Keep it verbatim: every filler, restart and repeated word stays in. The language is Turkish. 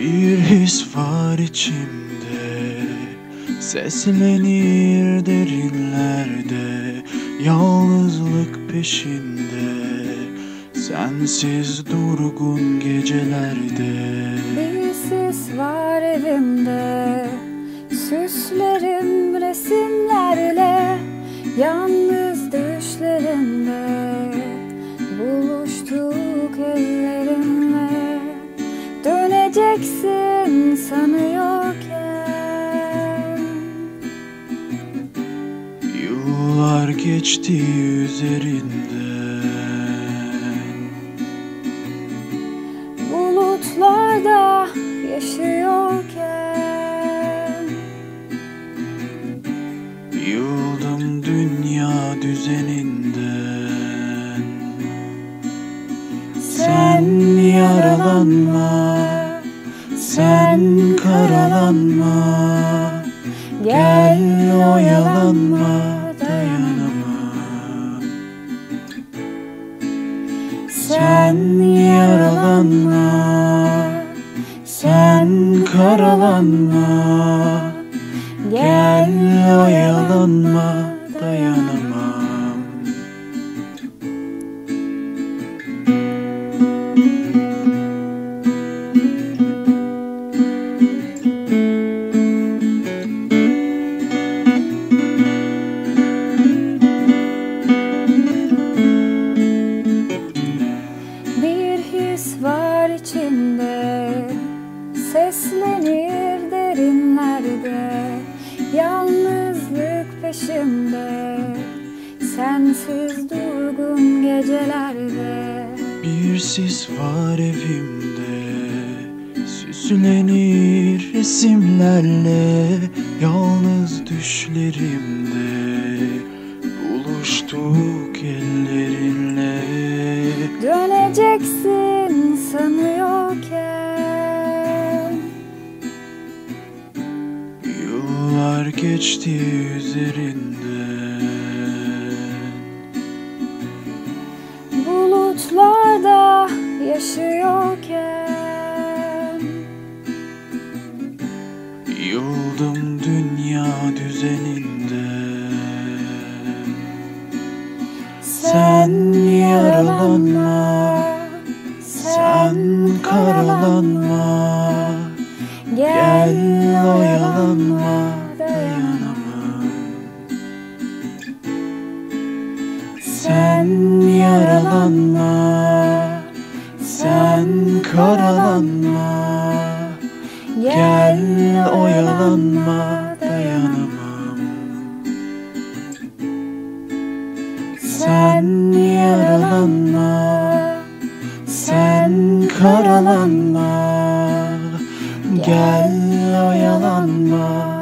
Bir his var içimde, seslenir derinlerde, yalnızlık peşinde, sensiz durgun gecelerde. Bir sis var evimde, süslerim resimlerle, yalnız düşlerimde, buluştuk ellerimle. Döneceksin sanıyorken, yıllar geçti üzerinden, bulutlarda yaşıyorken. yıldım dünya düzeninden. Sen yaralanma, sen karalanma, gel oyalanma, dayanamam. Sen yaralanma, sen karalanma, gel oyalanma, dayanamam. Var içimde, seslenir derinlerde, yalnızlık peşimde, sensiz durgun gecelerde. Bir sis var evimde, süslenir resimlerle, yalnız düşlerimde, buluştuk ellerinle. Döneceksin sanıyorken, yıllar geçti üzerinden, bulutlarda yaşıyorken. yıldım dünya düzeninden. Sen yaralanma, sen karalanma, gel oyalanma, dayanamam. Sen yaralanma, sen karalanma, gel oyalanma, dayanamam. Sen yaralanma, sen karalanma, gel oyalanma,